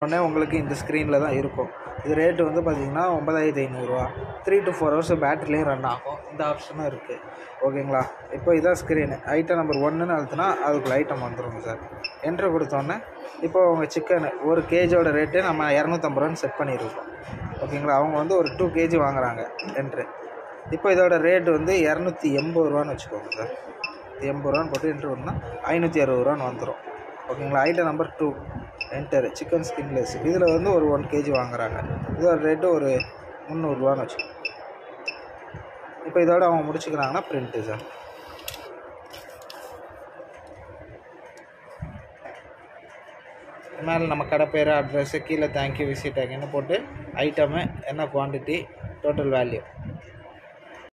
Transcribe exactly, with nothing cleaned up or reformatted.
உடனே உங்களுக்கு இந்த ஸ்க்ரீனில் தான் இருக்கும். இது ரேட்டு வந்து பார்த்திங்கன்னா ஒன்பதாயிரத்தி ஐநூறுரூவா. த்ரீ டு ஃபோர் ஹவர்ஸ் பேட்டரிலையும் ரன் ஆகும். இந்த ஆப்ஷனும் இருக்குது. ஓகேங்களா? இப்போ இதான் ஸ்க்ரீனு. ஐட்டம் நம்பர் ஒன்றுன்னு அழுத்தினா அதுக்குள்ள ஐட்டம் வந்துடுங்க சார். என்ட்ரு கொடுத்தோன்னே இப்போ உங்கள் சிக்கனு ஒரு கேஜோட ரேட்டு நம்ம இரநூத்தம்பது ரூபான்னு செட் பண்ணியிருக்கோம். ஓகேங்களா? அவங்க வந்து ஒரு டூ கேஜி வாங்குகிறாங்க என்ட்ரு. இப்போ இதோட ரேட்டு வந்து இரநூத்தி எண்பது ரூபான்னு வச்சுக்கோங்க சார். எண்பது ரூபான்னு போட்டு என்ட்ரு பண்ணால் ஐநூற்றி அறுபது ரூபான்னு வந்துடும். ஓகேங்களா? Item number two enter chicken skinless. இதில் வந்து ஒரு ஒன் கேஜி வாங்குகிறாங்க. இதோட ரேட்டு ஒரு முந்நூறுரூவான்னு வச்சுக்கோங்க. இப்போ இதோட அவங்க முடிச்சுக்கிறாங்கன்னா பிரிண்ட்டு சார். மேலே நம்ம கடை பேர், அட்ரஸ்ஸு, கீழே தேங்க்யூ, விசிட் ஆகின்னு போட்டு ஐட்டமு, என்ன குவான்டிட்டி, டோட்டல் வேல்யூ